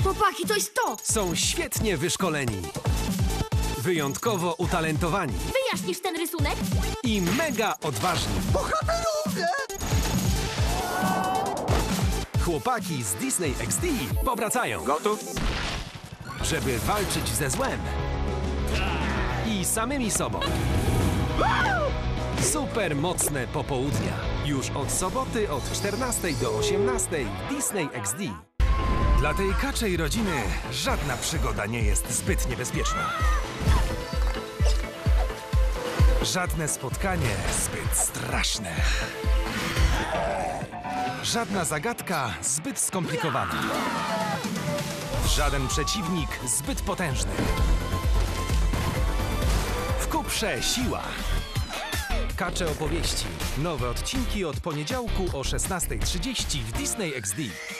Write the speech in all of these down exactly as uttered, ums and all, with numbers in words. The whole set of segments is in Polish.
Chłopaki, to jest to! Są świetnie wyszkoleni, wyjątkowo utalentowani Wyjaśnisz ten rysunek? i mega odważni. Bohaterowie! Chłopaki z Disney X D powracają, Gotów? żeby walczyć ze złem i samymi sobą. Super mocne popołudnia. Już od soboty od czternastej do osiemnastej w Disney X D. Dla tej kaczej rodziny żadna przygoda nie jest zbyt niebezpieczna. Żadne spotkanie zbyt straszne. Żadna zagadka zbyt skomplikowana. Żaden przeciwnik zbyt potężny. W kuprze siła. Kacze opowieści. Nowe odcinki od poniedziałku o szesnastej trzydzieści w Disney X D.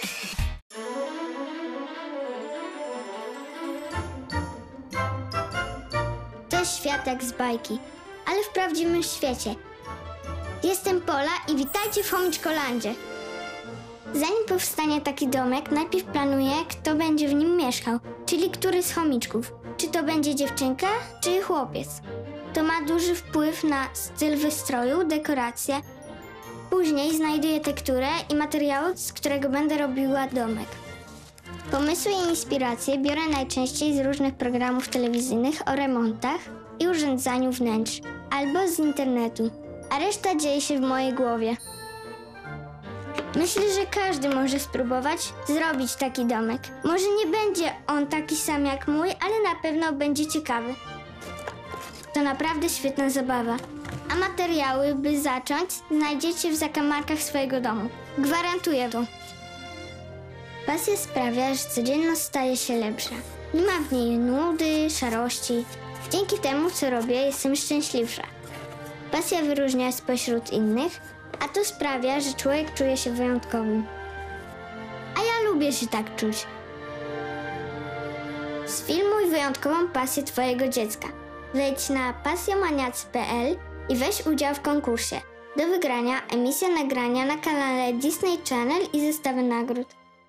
To świat jak z bajki, ale w prawdziwym świecie. Jestem Pola i witajcie w Chomiczkolandzie. Zanim powstanie taki domek, najpierw planuję, kto będzie w nim mieszkał, czyli który z chomiczków. Czy to będzie dziewczynka, czy chłopiec. To ma duży wpływ na styl wystroju, dekoracje. Później znajduję tekturę i materiał, z którego będę robiła domek. Pomysły i inspiracje biorę najczęściej z różnych programów telewizyjnych o remontach i urządzaniu wnętrz, albo z internetu, a reszta dzieje się w mojej głowie. Myślę, że każdy może spróbować zrobić taki domek. Może nie będzie on taki sam jak mój, ale na pewno będzie ciekawy. To naprawdę świetna zabawa. A materiały, by zacząć, znajdziecie w zakamarkach swojego domu. Gwarantuję to. Pasja sprawia, że codzienność staje się lepsza. Nie ma w niej nudy, szarości. Dzięki temu, co robię, jestem szczęśliwsza. Pasja wyróżnia spośród innych, a to sprawia, że człowiek czuje się wyjątkowym. A ja lubię się tak czuć. Sfilmuj wyjątkową pasję twojego dziecka. Wejdź na pasjomaniacy kropka p l i weź udział w konkursie. Do wygrania emisja nagrania na kanale Disney Channel i zestawy nagród.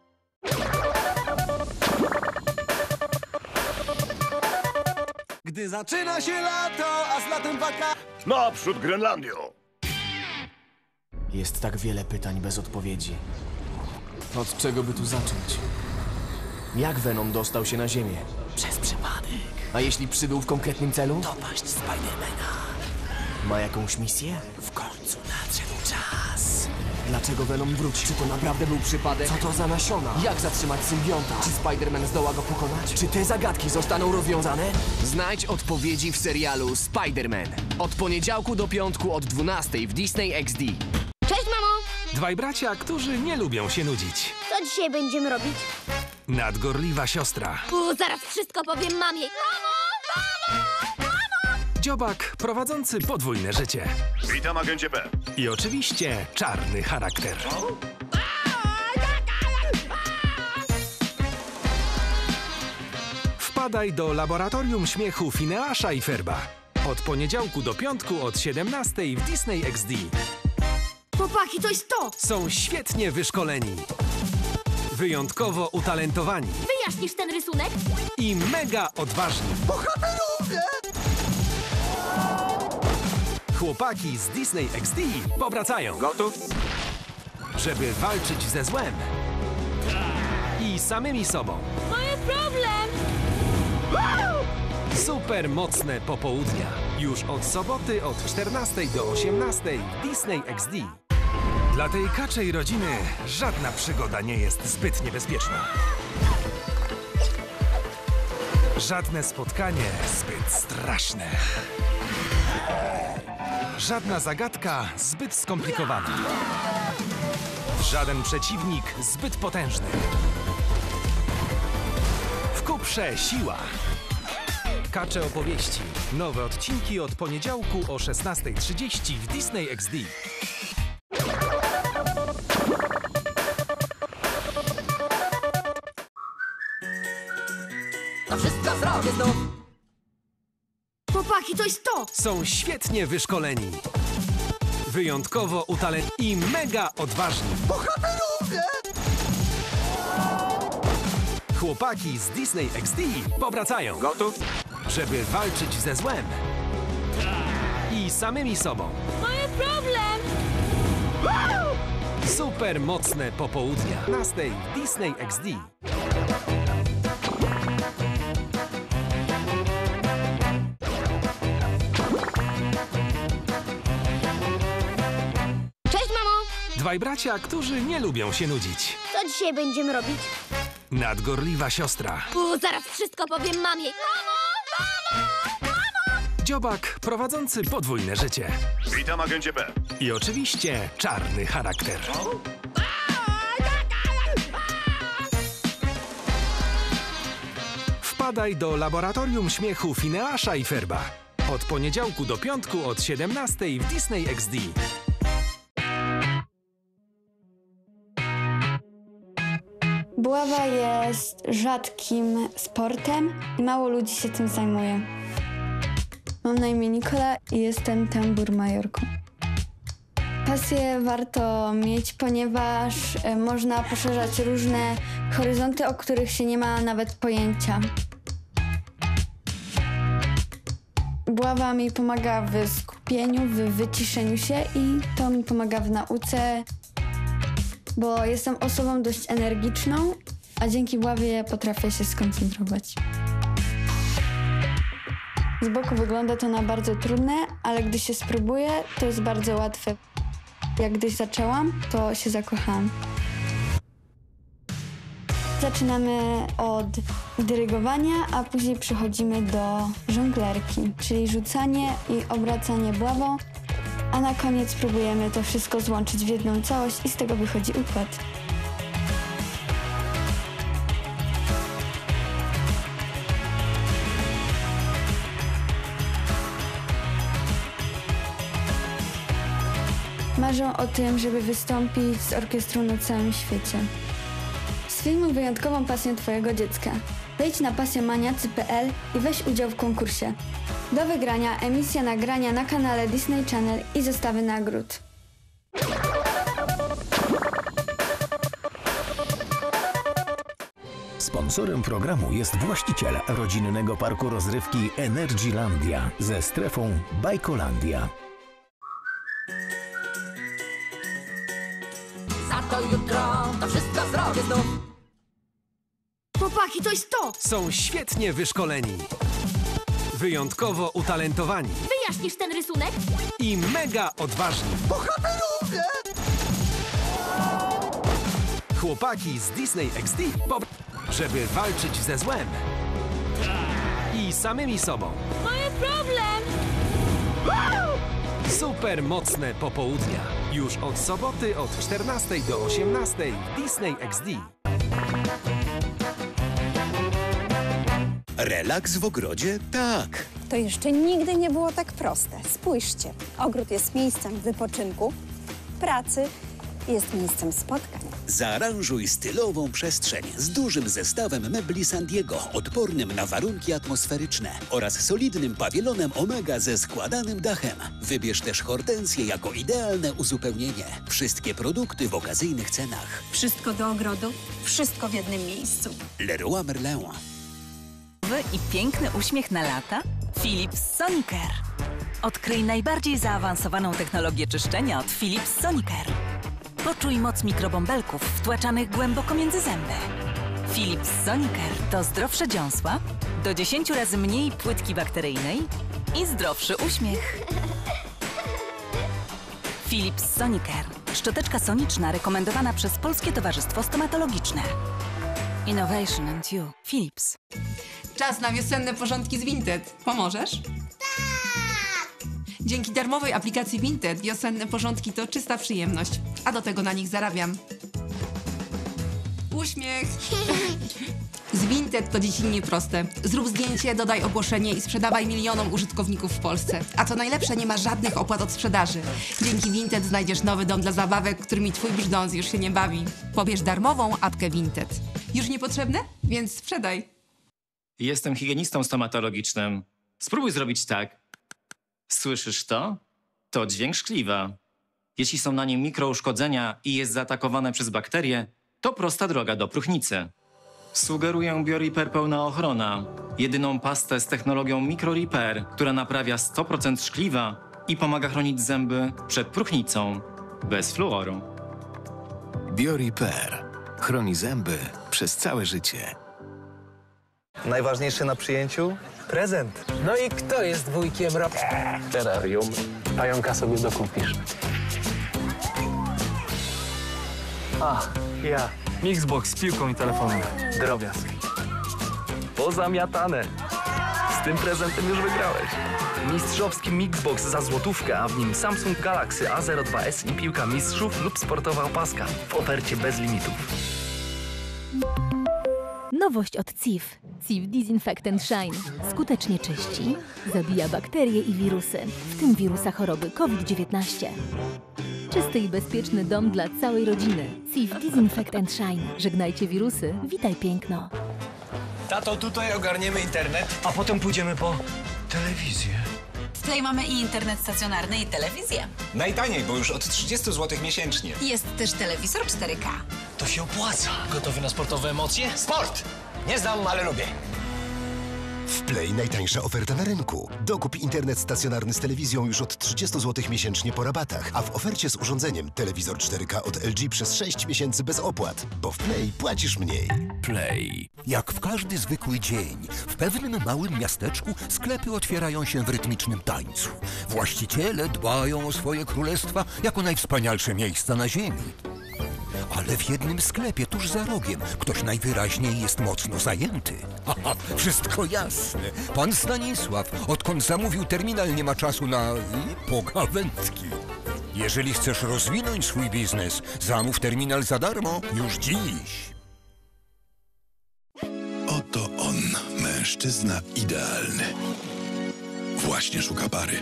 Gdy zaczyna się lato, a z latem waka... Naprzód, Grenlandio! Jest tak wiele pytań bez odpowiedzi. Od czego by tu zacząć? Jak Venom dostał się na Ziemię? Przez przypadek. A jeśli przybył w konkretnym celu? Dopaść Spidermana. Ma jakąś misję? W końcu nadszedł czas. Dlaczego Venom wrócił? Czy to naprawdę był przypadek? Co to za nasiona? Jak zatrzymać symbionta? Czy Spider-Man zdoła go pokonać? Czy te zagadki zostaną rozwiązane? Znajdź odpowiedzi w serialu Spider-Man. Od poniedziałku do piątku od dwunastej w Disney X D. Cześć, mamo! Dwaj bracia, którzy nie lubią się nudzić. Co dzisiaj będziemy robić? Nadgorliwa siostra. U, zaraz wszystko powiem mamie. Mamo! Mamo! Mamo! Dziobak prowadzący podwójne życie. Witam, agencie P. I oczywiście czarny charakter. Wpadaj do laboratorium śmiechu Fineasza i Ferba. Od poniedziałku do piątku od siedemnastej w Disney X D. Chłopaki, to jest to! Są świetnie wyszkoleni, wyjątkowo utalentowani Wyjaśnisz ten rysunek? i mega odważni. Bohaterowie! Chłopaki z Disney X D powracają, Gotów? żeby walczyć ze złem i samymi sobą. Mamy problem! Super mocne popołudnia. Już od soboty od czternastej do osiemnastej w Disney X D. Dla tej kaczej rodziny żadna przygoda nie jest zbyt niebezpieczna. Żadne spotkanie zbyt straszne. Żadna zagadka zbyt skomplikowana. Żaden przeciwnik zbyt potężny. W kuprze siła. Kacze opowieści. Nowe odcinki od poniedziałku o szesnastej trzydzieści w Disney X D. To wszystko zrobię znów. Chłopaki, to jest to! Są świetnie wyszkoleni, wyjątkowo utalentowani i mega odważni. Bohaterowie! Chłopaki z Disney X D powracają. Gotów? Żeby walczyć ze złem i samymi sobą. Mamy problem! Super mocne popołudnia. czternastej Disney X D. Cześć, mamo! Dwaj bracia, którzy nie lubią się nudzić. Co dzisiaj będziemy robić? Nadgorliwa siostra. U, zaraz wszystko powiem mamie. Mamo! Mamo! Mamo! Dziobak prowadzący podwójne życie. Witam, agencie P. I oczywiście czarny charakter. Wpadaj do laboratorium śmiechu Fineasza i Ferba. Od poniedziałku do piątku od siedemnastej w Disney X D. Buława jest rzadkim sportem i mało ludzi się tym zajmuje. Mam na imię Nikola i jestem tambur majorką. Pasję warto mieć, ponieważ e, można poszerzać różne horyzonty, o których się nie ma nawet pojęcia. Buława mi pomaga w skupieniu, w wyciszeniu się i to mi pomaga w nauce, bo jestem osobą dość energiczną, a dzięki buławie potrafię się skoncentrować. Z boku wygląda to na bardzo trudne, ale gdy się spróbuje, to jest bardzo łatwe. Jak gdyś zaczęłam, to się zakochałam. Zaczynamy od dyrygowania, a później przechodzimy do żonglerki, czyli rzucanie i obracanie buławą, a na koniec próbujemy to wszystko złączyć w jedną całość i z tego wychodzi układ. Marzą o tym, żeby wystąpić z orkiestrą na całym świecie. Sfilmuj wyjątkową pasję twojego dziecka. Wejdź na pasjomaniacy kropka p l i weź udział w konkursie. Do wygrania emisja nagrania na kanale Disney Channel i zestawy nagród. Sponsorem programu jest właściciel rodzinnego parku rozrywki Energylandia ze strefą Bajkolandia. Za to jutro to wszystko zrobię znów. Chłopaki, to jest to! Są świetnie wyszkoleni, wyjątkowo utalentowani Wyjaśnisz ten rysunek? i mega odważni. Bohaterowie! Chłopaki z Disney X D, po... żeby walczyć ze złem i samymi sobą. Mamy problem! Super mocne popołudnia. Już od soboty od czternastej do osiemnastej w Disney X D. Relaks w ogrodzie? Tak. To jeszcze nigdy nie było tak proste. Spójrzcie, ogród jest miejscem wypoczynku, pracy, jest miejscem spotkań. Zaaranżuj stylową przestrzeń z dużym zestawem mebli San Diego, odpornym na warunki atmosferyczne oraz solidnym pawilonem Omega ze składanym dachem. Wybierz też hortensję jako idealne uzupełnienie. Wszystkie produkty w okazyjnych cenach. Wszystko do ogrodu, wszystko w jednym miejscu. Leroy Merlin. I piękny uśmiech na lata? Philips Sonicare. Odkryj najbardziej zaawansowaną technologię czyszczenia od Philips Sonicare. Poczuj moc mikrobąbelków wtłaczanych głęboko między zęby. Philips Sonicare to zdrowsze dziąsła, do dziesięciu razy mniej płytki bakteryjnej i zdrowszy uśmiech. Philips Sonicare. Szczoteczka soniczna rekomendowana przez Polskie Towarzystwo Stomatologiczne. Innovation and you. Philips. Czas na wiosenne porządki z Vinted. Pomożesz? Tak! Dzięki darmowej aplikacji Vinted wiosenne porządki to czysta przyjemność, a do tego na nich zarabiam. Uśmiech! Z Vinted to dziecinnie proste. Zrób zdjęcie, dodaj ogłoszenie i sprzedawaj milionom użytkowników w Polsce. A co najlepsze, nie ma żadnych opłat od sprzedaży. Dzięki Vinted znajdziesz nowy dom dla zabawek, którymi twój brzdąc już się nie bawi. Pobierz darmową apkę Vinted. Już niepotrzebne? Więc sprzedaj. Jestem higienistą stomatologicznym. Spróbuj zrobić tak. Słyszysz to? To dźwięk szkliwa. Jeśli są na nim mikrouszkodzenia i jest zaatakowane przez bakterie, to prosta droga do próchnicy. Sugeruję BioRepair Pełna Ochrona. Jedyną pastę z technologią MicroRepair, która naprawia sto procent szkliwa i pomaga chronić zęby przed próchnicą. Bez fluoru. BioRepair chroni zęby przez całe życie. Najważniejsze na przyjęciu? Prezent. No i kto jest wujkiem Rob? Terrarium. Pająka sobie dokupisz. A, ja. Mixbox z piłką i telefonem. Drobiazg. Pozamiatane. Z tym prezentem już wygrałeś. Mistrzowski Mixbox za złotówkę, a w nim Samsung Galaxy A zero dwa S i piłka mistrzów lub sportowa opaska w ofercie bez limitów. Nowość od C I F. C I F Disinfect and Shine. Skutecznie czyści, zabija bakterie i wirusy, w tym wirusa choroby COVID dziewiętnaście. Czysty i bezpieczny dom dla całej rodziny. C I F Disinfect and Shine. Żegnajcie wirusy, witaj piękno. Tato, tutaj ogarniemy internet, a potem pójdziemy po telewizję. Tutaj mamy i internet stacjonarny, i telewizję. Najtaniej, bo już od trzydziestu złotych miesięcznie. Jest też telewizor cztery K. To się opłaca. Gotowy na sportowe emocje? Sport! Nie znam, ale lubię. W Play najtańsza oferta na rynku. Dokup internet stacjonarny z telewizją już od trzydziestu złotych miesięcznie po rabatach, a w ofercie z urządzeniem telewizor cztery K od L G przez sześć miesięcy bez opłat, bo w Play płacisz mniej. Play. Jak w każdy zwykły dzień, w pewnym małym miasteczku sklepy otwierają się w rytmicznym tańcu. Właściciele dbają o swoje królestwa jako najwspanialsze miejsca na ziemi. Ale w jednym sklepie tuż za rogiem ktoś najwyraźniej jest mocno zajęty. Haha, wszystko jasne. Pan Stanisław, odkąd zamówił terminal, nie ma czasu na pogawędki. Jeżeli chcesz rozwinąć swój biznes, zamów terminal za darmo już dziś. Oto on, mężczyzna idealny. Właśnie szuka pary.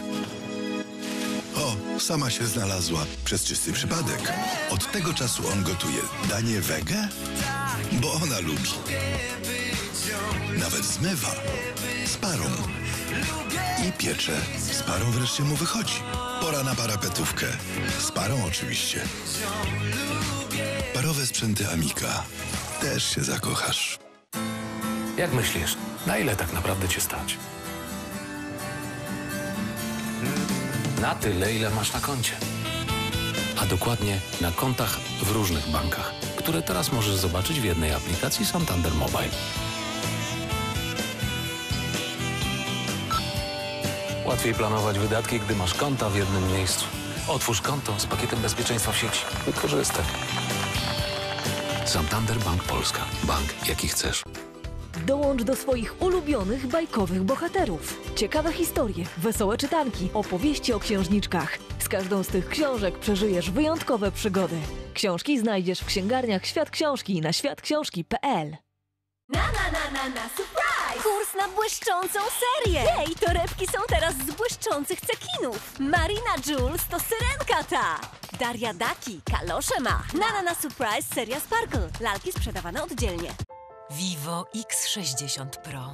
O, sama się znalazła przez czysty przypadek. Od tego czasu on gotuje danie wege, bo ona lubi. Nawet zmywa z parą. I piecze. Z parą wreszcie mu wychodzi. Pora na parapetówkę. Z parą oczywiście. Parowe sprzęty Amika. Też się zakochasz. Jak myślisz, na ile tak naprawdę cię stać? Na tyle, ile masz na koncie. A dokładnie na kontach w różnych bankach, które teraz możesz zobaczyć w jednej aplikacji Santander Mobile. Łatwiej planować wydatki, gdy masz konta w jednym miejscu. Otwórz konto z pakietem bezpieczeństwa w sieci. Wykorzystaj. Santander Bank Polska. Bank, jaki chcesz. Dołącz do swoich ulubionych bajkowych bohaterów. Ciekawe historie, wesołe czytanki, opowieści o księżniczkach. Z każdą z tych książek przeżyjesz wyjątkowe przygody. Książki znajdziesz w księgarniach Świat Książki i na świat książki kropka p l. Na, na, na, na, na, surprise! Kurs na błyszczącą serię! Jej, torebki są teraz z błyszczących cekinów. Marina Jules to syrenka ta. Daria Daki kalosze ma. Na, na, na, surprise, seria Sparkle. Lalki sprzedawane oddzielnie. Vivo X sześćdziesiąt Pro.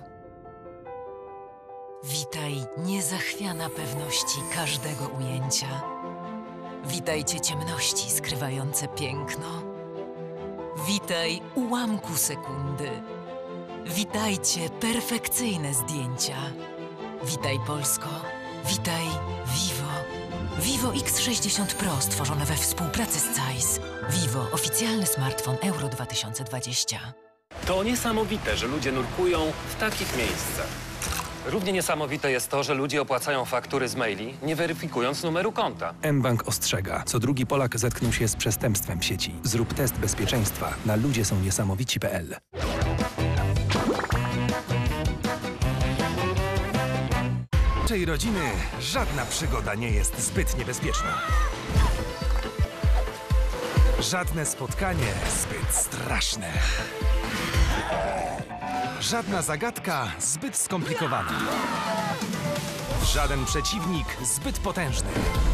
Witaj niezachwiana pewności każdego ujęcia. Witajcie ciemności skrywające piękno. Witaj ułamku sekundy. Witajcie perfekcyjne zdjęcia. Witaj Polsko. Witaj Vivo. Vivo X sześćdziesiąt Pro stworzone we współpracy z Zeiss. Vivo, oficjalny smartfon Euro dwa tysiące dwadzieścia. To niesamowite, że ludzie nurkują w takich miejscach. Równie niesamowite jest to, że ludzie opłacają faktury z maili, nie weryfikując numeru konta. mBank ostrzega. Co drugi Polak zetknął się z przestępstwem w sieci. Zrób test bezpieczeństwa na ludzie są niesamowici kropka p l. Naszej rodziny żadna przygoda nie jest zbyt niebezpieczna. Żadne spotkanie zbyt straszne. Żadna zagadka zbyt skomplikowana. Żaden przeciwnik zbyt potężny.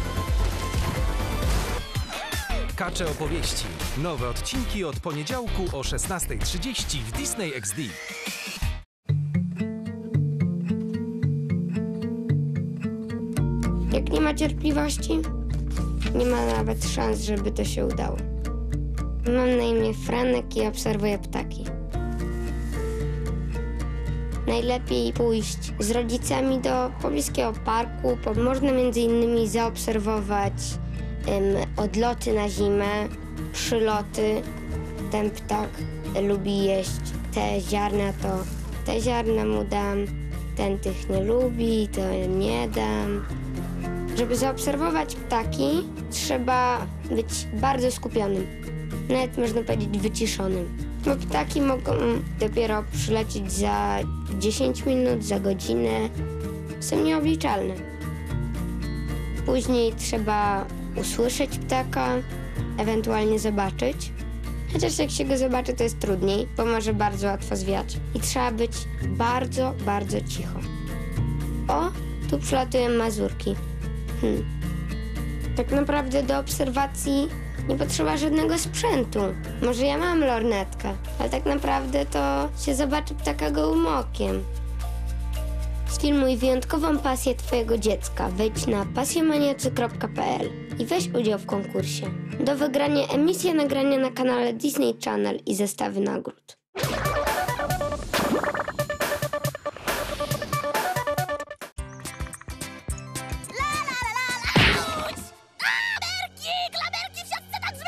Kacze opowieści. Nowe odcinki od poniedziałku o szesnastej trzydzieści w Disney X D. Jak nie ma cierpliwości, nie ma nawet szans, żeby to się udało. Mam na imię Franek i obserwuję ptaki. najlepiej pójść z rodzicami do pobliskiego parku. Można między innymi zaobserwować um, odloty na zimę, przyloty. Ten ptak lubi jeść te ziarna, to te ziarna mu dam. Ten tych nie lubi, to nie dam. Żeby zaobserwować ptaki, trzeba być bardzo skupionym. Nawet można powiedzieć wyciszonym. Bo ptaki mogą dopiero przylecieć za dziesięć minut, za godzinę. Są nieobliczalne. Później trzeba usłyszeć ptaka, ewentualnie zobaczyć. Chociaż jak się go zobaczy, to jest trudniej, bo może bardzo łatwo zwiać. I trzeba być bardzo, bardzo cicho. O, tu przylatują mazurki. Hmm. Tak naprawdę do obserwacji nie potrzeba żadnego sprzętu. Może ja mam lornetkę, ale tak naprawdę to się zobaczy ptaka gołym okiem. Sfilmuj wyjątkową pasję twojego dziecka. Wejdź na pasjomaniacy kropka p l i weź udział w konkursie. Do wygrania emisja nagrania na kanale Disney Channel i zestawy nagród.